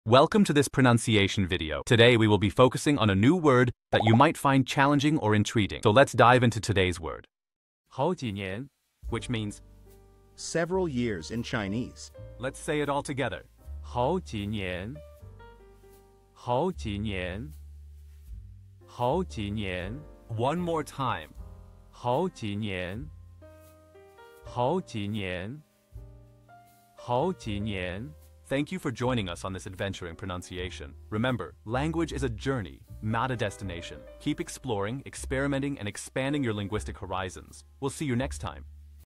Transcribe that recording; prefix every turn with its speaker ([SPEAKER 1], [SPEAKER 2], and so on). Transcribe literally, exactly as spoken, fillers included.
[SPEAKER 1] Welcome to this pronunciation video. Today we will be focusing on a new word that you might find challenging or intriguing. So let's dive into today's word.
[SPEAKER 2] 好几年
[SPEAKER 1] Which means,
[SPEAKER 3] several years in Chinese.
[SPEAKER 1] let's say it all together.
[SPEAKER 2] 好几年好几年好几年
[SPEAKER 1] One more time.
[SPEAKER 2] 好几年好几年好几年
[SPEAKER 1] Thank you for joining us on this adventure in pronunciation. Remember, language is a journey, not a destination. Keep exploring, experimenting, and expanding your linguistic horizons. We'll see you next time.